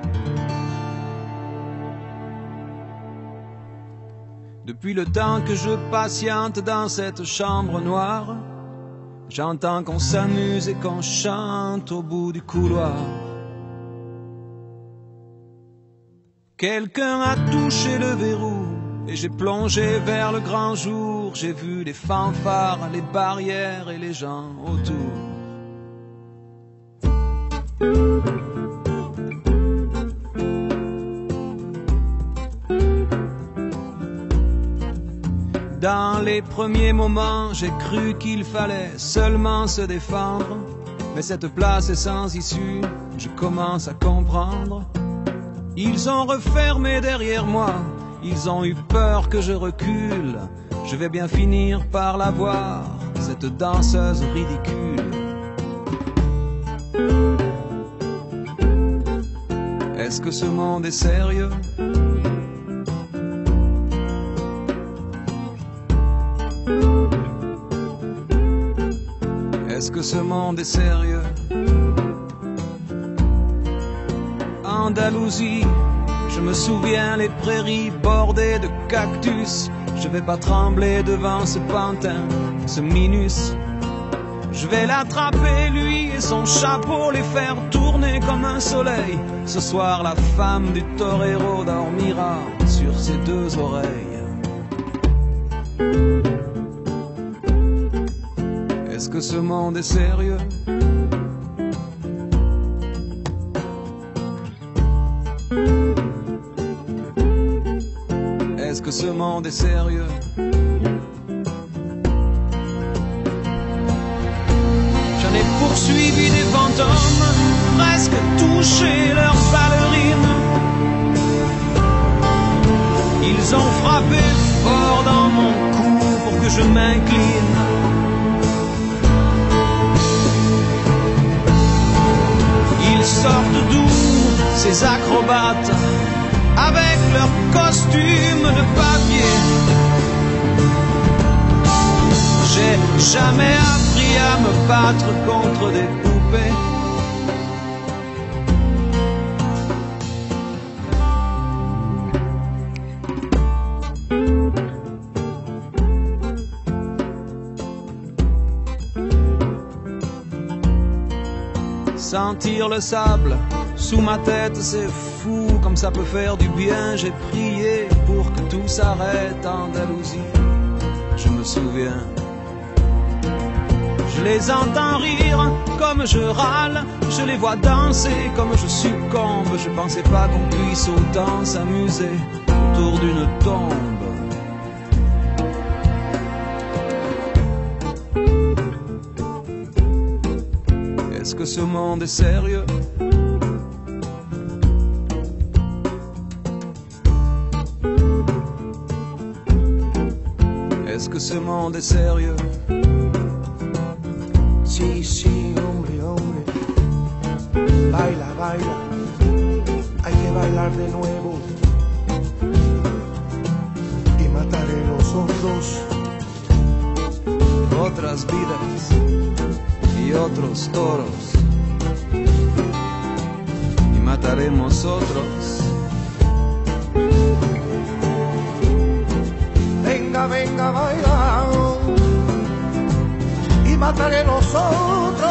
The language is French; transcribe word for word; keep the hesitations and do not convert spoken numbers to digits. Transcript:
Depuis le temps que je patiente dans cette chambre noire, j'entends qu'on s'amuse et qu'on chante au bout du couloir. Quelqu'un a touché le verrou et j'ai plongé vers le grand jour. J'ai vu les fanfares, les barrières et les gens autour. Dans les premiers moments, j'ai cru qu'il fallait seulement se défendre. Mais cette place est sans issue, je commence à comprendre. Ils ont refermé derrière moi, ils ont eu peur que je recule. Je vais bien finir par la voir, cette danseuse ridicule. Est-ce que ce monde est sérieux ? Est-ce que ce monde est sérieux? Andalousie, je me souviens les prairies bordées de cactus. Je vais pas trembler devant ce pantin, ce minus. Je vais l'attraper lui et son chapeau, les faire tourner comme un soleil. Ce soir la femme du torero dormira sur ses deux oreilles. Est-ce que ce monde est sérieux? Est-ce que ce monde est sérieux? J'en ai poursuivi des fantômes, presque touché leurs ballerines. Ils ont frappé fort dans mon cou pour que je m'incline. Ils sortent d'où, ces acrobates, avec leurs costumes de papier? J'ai jamais appris à me battre contre des poupées. Sentir le sable sous ma tête, c'est fou, comme ça peut faire du bien. J'ai prié pour que tout s'arrête en Andalousie, je me souviens. Je les entends rire comme je râle, je les vois danser comme je succombe. Je pensais pas qu'on puisse autant s'amuser autour d'une tombe. Est-ce que ce monde est sérieux? Est-ce que ce monde est sérieux? Sí, sí, hombre, hombre. Baila, baila. Hay que bailar de nuevo. Y mataré los otros. Otras vidas y otros toros, y mataremos otros. Venga, venga, baila. Y mataré los otros.